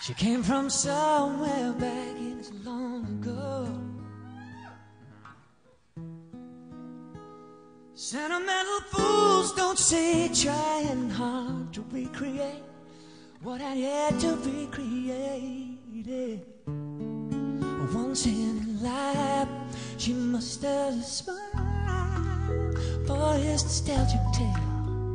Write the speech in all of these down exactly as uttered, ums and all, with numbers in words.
She came from somewhere back in so long ago. Sentimental fools don't say trying hard to recreate what had yet to be created. Once in life, she must have smiled for his nostalgic tale.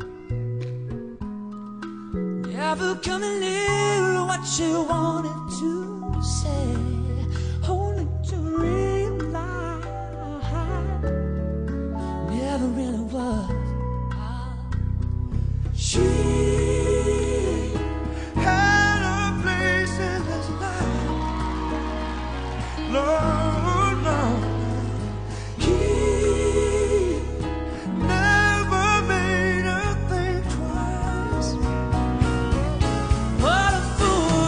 Never coming near what she wanted to say, only to realize never really was. She had a place in his life, Lord, Lord. He never made her think twice. What a fool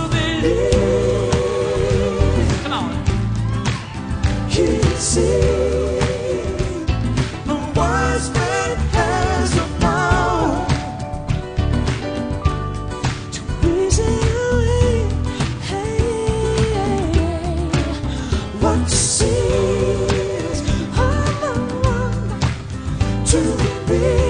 believes. Come on. He sees. To be